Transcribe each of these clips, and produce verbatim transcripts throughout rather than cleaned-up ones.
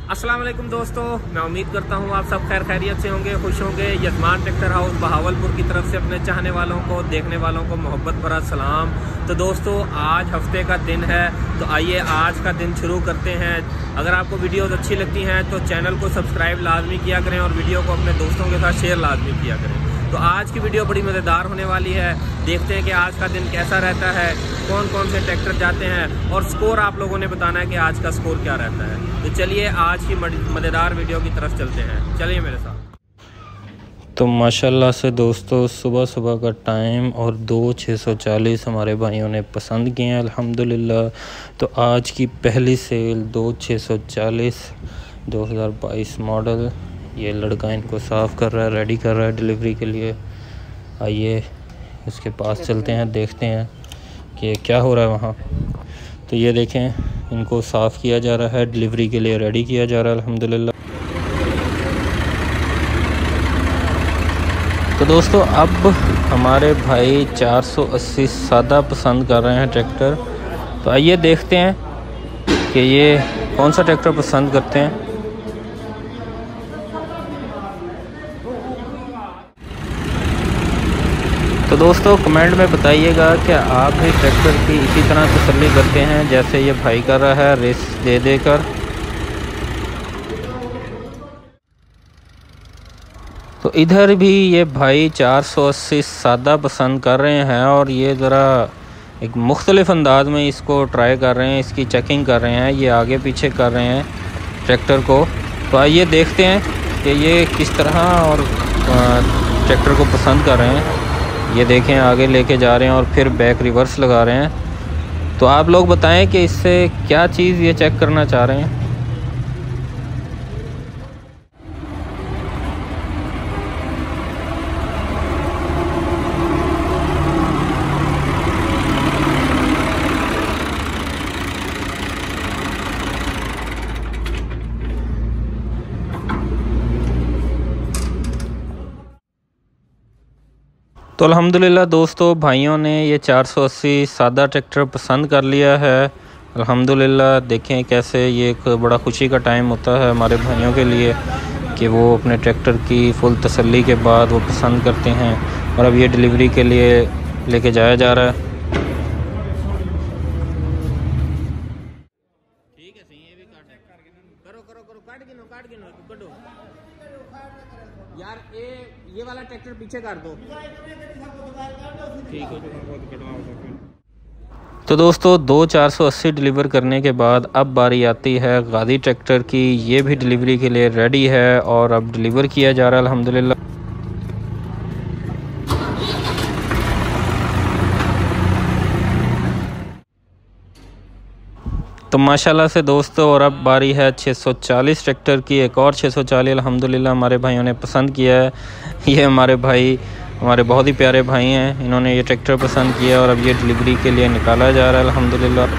अस्सलाम वालेकुम दोस्तों, मैं उम्मीद करता हूँ आप सब खैर खैरियत से होंगे, खुश होंगे। यजमान ट्रैक्टर हाउस बहावलपुर की तरफ से अपने चाहने वालों को, देखने वालों को मोहब्बत भरा सलाम। तो दोस्तों, आज हफ्ते का दिन है, तो आइए आज का दिन शुरू करते हैं। अगर आपको वीडियोस अच्छी लगती हैं तो चैनल को सब्सक्राइब लाजमी किया करें और वीडियो को अपने दोस्तों के साथ शेयर लाजमी किया करें। तो आज की वीडियो बड़ी मज़ेदार होने वाली है। देखते हैं कि आज का दिन कैसा रहता है, कौन कौन से ट्रैक्टर जाते हैं और स्कोर आप लोगों ने बताना है कि आज का स्कोर क्या रहता है। तो चलिए आज की मज़ेदार वीडियो की तरफ चलते हैं, चलिए मेरे साथ। तो माशाल्लाह से दोस्तों, सुबह सुबह का टाइम और दो छः सौ चालीस हमारे भाइयों ने पसंद किए हैं अल्हम्दुलिल्लाह। तो आज की पहली सेल दो छः सौ चालीस दो हज़ार बाईस मॉडल। ये लड़का इनको साफ़ कर रहा है, रेडी कर रहा है डिलीवरी के लिए। आइए उसके पास चलते हैं, देखते हैं कि क्या हो रहा है वहाँ। तो ये देखें, इनको साफ़ किया जा रहा है, डिलीवरी के लिए रेडी किया जा रहा है अल्हम्दुलिल्लाह। तो दोस्तों, अब हमारे भाई चार सौ अस्सी सादा पसंद कर रहे हैं ट्रैक्टर। तो आइए देखते हैं कि ये कौन सा ट्रैक्टर पसंद करते हैं। तो दोस्तों, कमेंट में बताइएगा कि आप भी ट्रैक्टर की इसी तरह तसल्ली करते हैं जैसे ये भाई कर रहा है, रेस दे देकर। तो इधर भी ये भाई चार सौ अस्सी सादा पसंद कर रहे हैं और ये ज़रा एक मुख्तलिफ़ अंदाज में इसको ट्राई कर रहे हैं, इसकी चेकिंग कर रहे हैं, ये आगे पीछे कर रहे हैं ट्रैक्टर को। तो आइए देखते हैं कि ये किस तरह और ट्रैक्टर को पसंद कर रहे हैं। ये देखें, आगे लेके जा रहे हैं और फिर बैक रिवर्स लगा रहे हैं। तो आप लोग बताएं कि इससे क्या चीज़ ये चेक करना चाह रहे हैं। तो अल्हम्दुलिल्लाह दोस्तों, भाइयों ने ये चार सौ अस्सी सादा ट्रैक्टर पसंद कर लिया है अल्हम्दुलिल्लाह। देखें कैसे ये एक बड़ा खुशी का टाइम होता है हमारे भाइयों के लिए कि वो अपने ट्रैक्टर की फुल तसल्ली के बाद वो पसंद करते हैं। और अब ये डिलीवरी के लिए लेके जाया जा रहा है। ठीक है, सही है, भी काट करो करो करो काट गिनो काट गिनो कटो यार। ये ये वाला ट्रैक्टर पीछे कर दो, ठीक है। तो दोस्तों, दो चार सौ अस्सी डिलीवर करने के बाद अब बारी आती है गादी ट्रैक्टर की। ये भी डिलीवरी के लिए रेडी है और अब डिलीवर किया जा रहा है अल्हम्दुलिल्लाह। तो माशाल्लाह से दोस्तों, और अब बारी है छः सौ चालीस ट्रैक्टर की। एक और छः सौ चालीस अल्हम्दुलिल्लाह हमारे भाइयों ने पसंद किया है। ये हमारे भाई हमारे बहुत ही प्यारे भाई हैं, इन्होंने ये ट्रैक्टर पसंद किया और अब ये डिलीवरी के लिए निकाला जा रहा है अल्हम्दुलिल्लाह।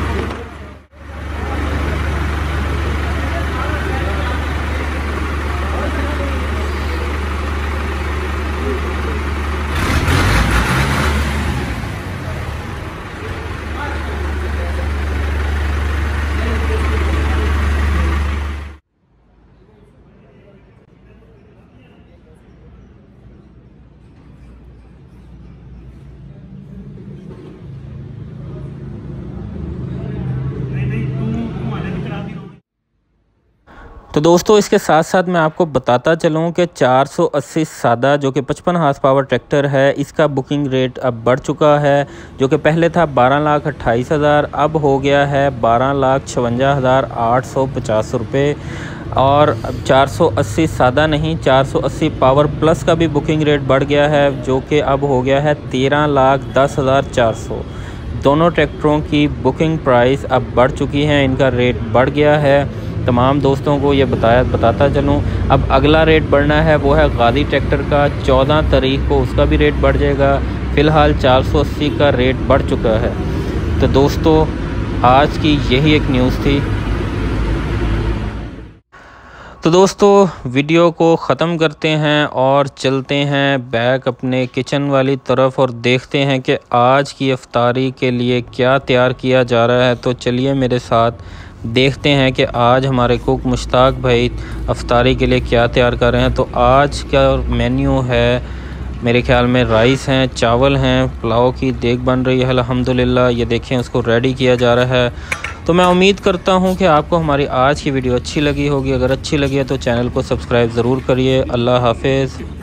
तो दोस्तों, इसके साथ साथ मैं आपको बताता चलूँ कि चार सौ अस्सी सादा जो कि पचपन हार्स पावर ट्रैक्टर है, इसका बुकिंग रेट अब बढ़ चुका है। जो कि पहले था बारह लाख अट्ठाईस हज़ार, अब हो गया है बारह लाख छवंजा हज़ार आठ सौ पचास रुपये। और अब चार सौ अस्सी सादा नहीं, चार सौ अस्सी पावर प्लस का भी बुकिंग रेट बढ़ गया है, जो कि अब हो गया है तेरह लाख दस हज़ार चार सौ। दोनों ट्रैक्टरों की बुकिंग प्राइस अब बढ़ चुकी है, इनका रेट बढ़ गया है। तमाम दोस्तों को ये बताया बताता चलूँ। अब अगला रेट बढ़ना है, वो है गादी ट्रैक्टर का। चौदह तारीख को उसका भी रेट बढ़ जाएगा। फ़िलहाल चार सौ अस्सी का रेट बढ़ चुका है। तो दोस्तों, आज की यही एक न्यूज़ थी। तो दोस्तों, वीडियो को ख़त्म करते हैं और चलते हैं बैक अपने किचन वाली तरफ और देखते हैं कि आज की इफ्तारी के लिए क्या तैयार किया जा रहा है। तो चलिए मेरे साथ देखते हैं कि आज हमारे कुक मुश्ताक भाई अफ्तारी के लिए क्या तैयार कर रहे हैं। तो आज का मेन्यू है, मेरे ख्याल में राइस हैं, चावल हैं, पुलाव की देग बन रही है अल्हम्दुलिल्लाह। ये देखें उसको रेडी किया जा रहा है। तो मैं उम्मीद करता हूँ कि आपको हमारी आज की वीडियो अच्छी लगी होगी। अगर अच्छी लगी है तो चैनल को सब्सक्राइब ज़रूर करिए। अल्लाह हाफिज़।